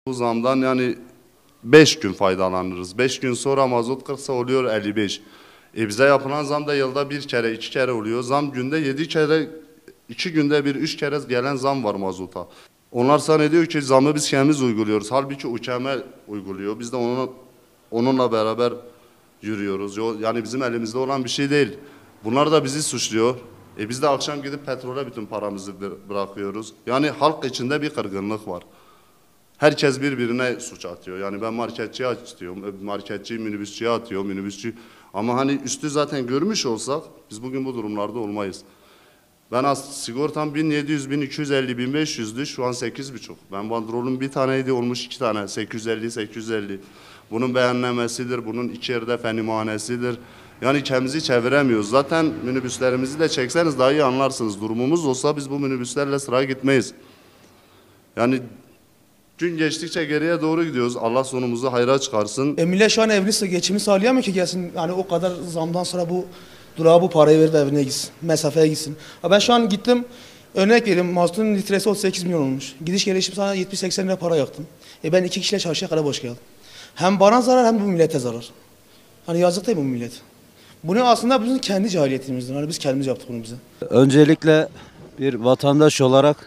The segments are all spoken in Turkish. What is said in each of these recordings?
Bu zamdan yani 5 gün faydalanırız. 5 gün sonra mazot 40'sa oluyor 55. Bize yapılan zam da yılda bir kere, iki kere oluyor. Zam günde 7 kere, 2 günde bir, 3 kere gelen zam var mazota. Onlar zannediyor ki zamı biz kendimiz uyguluyoruz. Halbuki UKM uyguluyor. Biz de onunla beraber yürüyoruz. Yani bizim elimizde olan bir şey değil. Bunlar da bizi suçluyor. Biz de akşam gidip petrole bütün paramızı bırakıyoruz. Yani halk içinde bir kırgınlık var. Herkes birbirine suç atıyor. Yani ben marketçiye atıyorum, marketçi minibüsçüye atıyor, minibüsçü. Ama hani üstü zaten görmüş olsak biz bugün bu durumlarda olmayız. Ben sigortam 1700, 1250, 1500'dü, şu an 8,5. Ben bandrolüm bir taneydi, olmuş 2 tane, 850, 850. Bunun beyannamesidir, bunun 2 yerde fen imahanesidir. Yani kendimizi çeviremiyoruz. Zaten minibüslerimizi de çekseniz daha iyi anlarsınız. Durumumuz olsa biz bu minibüslerle sıraya gitmeyiz. Yani gün geçtikçe geriye doğru gidiyoruz. Allah sonumuzu hayra çıkarsın. Millet şu an evliyse geçimi sağlayamıyor ki gelsin. Yani o kadar zamdan sonra bu durağa bu parayı verip evine gitsin. Mesafeye gitsin. Ben şu an gittim. Örnek vereyim. Mazotun litresi 38 milyon olmuş. Gidiş gelişim sana 70-80 lira para yaktım. Ben 2 kişiyle çarşıya kadar boş geldim. Hem bana zarar hem bu millete zarar. Hani yazık değil mi bu millet? Bunu aslında bizim kendi cahiliyetimizdir. Hani biz kendimiz yaptık bunu bize. Öncelikle bir vatandaş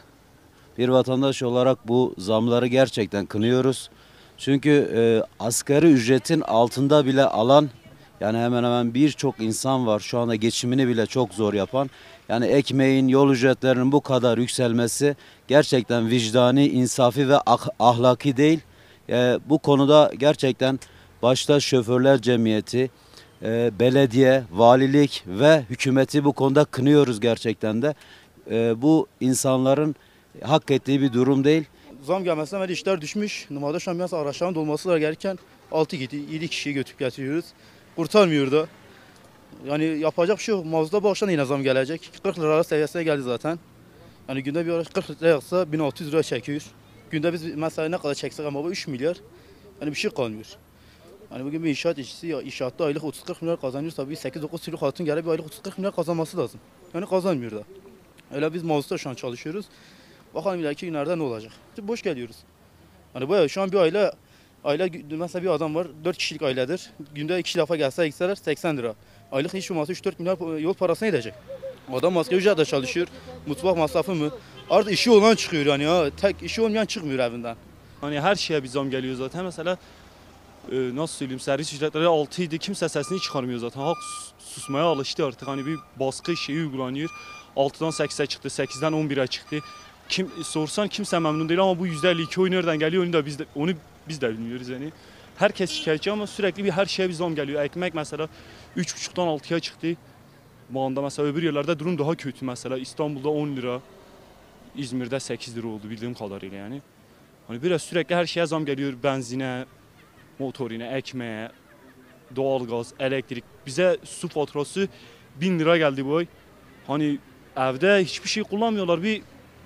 olarak bu zamları gerçekten kınıyoruz. Çünkü asgari ücretin altında bile alan, yani hemen hemen birçok insan var şu anda geçimini bile çok zor yapan. Yani ekmeğin, yol ücretlerinin bu kadar yükselmesi gerçekten vicdani, insafi ve ahlaki değil. Bu konuda gerçekten başta şoförler cemiyeti, belediye, valilik ve hükümeti bu konuda kınıyoruz gerçekten de. Bu insanların hak ettiği bir durum değil. Zam gelmesinden beri işler düşmüş. Normalde şu an biraz araçların dolması var gereken 6-7 kişiyi götürüp getiriyoruz. Kurtarmıyor da. Yani yapacak bir şey yok. Mazda bu akşam yine zam gelecek. 40 lira seviyesine geldi zaten. Yani günde bir araç 40 lira yaksa 1600 lira çekiyor. Günde biz mesela ne kadar çeksek ama bu 3 milyar. Yani bir şey kalmıyor. Yani bugün bir inşaat işçisi ya inşaatta aylık 30-40 milyar kazanıyor. Tabii 8-9 çocuk hatun gene bir aylık 30-40 milyar kazanması lazım. Yani kazanmıyor da. Öyle biz mazda şu an çalışıyoruz. Bakalım ileriki günlerde ne olacak. Boş geliyoruz. Hani bayağı şu an bir aile mesela bir adam var 4 kişilik ailedir. Günde 2 defa gitseler 80 lira. Aylık hiç olmazsa 3-4 milyar yol parasına edecek. Adam asgari ücretle çalışıyor. Mutfak masrafı mı? Artık işi olan çıkıyor yani ya. Tek işi olmayan çıkmıyor evinden. Hani her şeye bir zam geliyor zaten. Mesela nasıl söyleyeyim, servis ücretleri 6 idi. Kimse sesini çıkarmıyor zaten. Halk susmaya alıştı artık. Hani bir baskı şeyi uygulanıyor. 6'dan 8'e çıktı, 8'den 11'e çıktı. Sorsan kimse memnun değil ama bu %52 oy nereden geliyor onu biz de bilmiyoruz yani. Herkes şikayetçi ama sürekli her şeye bir zam geliyor. Ekmek mesela 3,5'tan 6'ya çıktı. Bu anda mesela öbür yerlerde durum daha kötü mesela. İstanbul'da 10 lira, İzmir'de 8 lira oldu bildiğim kadarıyla yani. Hani biraz sürekli her şeye zam geliyor. Benzine, motorine, ekmeğe, doğalgaz, elektrik. Bize su faturası 1000 lira geldi bu ay. Hani evde hiçbir şey kullanmıyorlar. Bir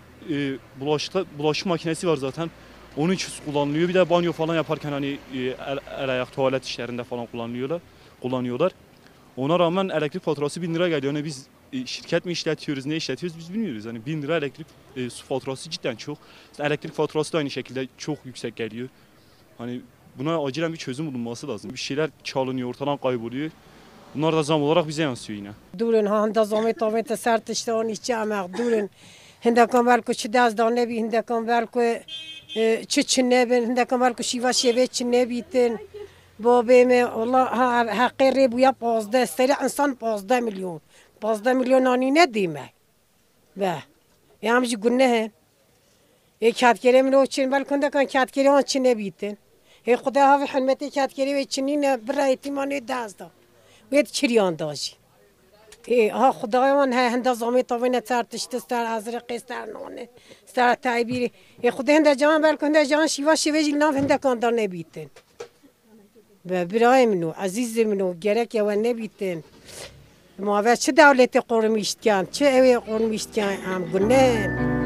bulaşık makinesi var zaten. Onun için kullanılıyor. Bir de banyo falan yaparken hani el ayak tuvalet işlerinde falan kullanıyorlar. Ona rağmen elektrik faturası 1000 lira geliyor. Yani biz şirket mi işletiyoruz, ne işletiyoruz biz bilmiyoruz. Hani 1000 lira elektrik su faturası cidden çok. Elektrik faturası da aynı şekilde çok yüksek geliyor. Hani buna acilen bir çözüm bulunması lazım. Bir şeyler çalınıyor, ortadan kayboluyor. Bunlar da zam olarak bize yansıyor yine. Durun handa zamı sert işte onun içi amak durun. Hindakan belki çi daz dane bi hindakan belki çiçne ben hindakan belki şiva şeve çine bitin. Babeme Allah hakkı bu ya 15 sene insan 15 milyon. 15 milyon ani ne demek? Ve yamcı günne kağıt kerem lo çin belki hindakan kağıt kerem çine bitin. Xuda ha hürmeti kağıt kerem ve çinine bir ihtimali dazda. Ve çiriyan dacı. ها خدایان هند زامی تاوین ترتشت استر ازرق استر نونه استر تعبیری خدا هند جان بل کنده جان شیوا شیوه جلنا هند کاندار نبیتن و برای منو عزیز منو گرک یا نبیتن ما و چه دولت قرمیشت کن چه اوی قرمیشت کن هم گنه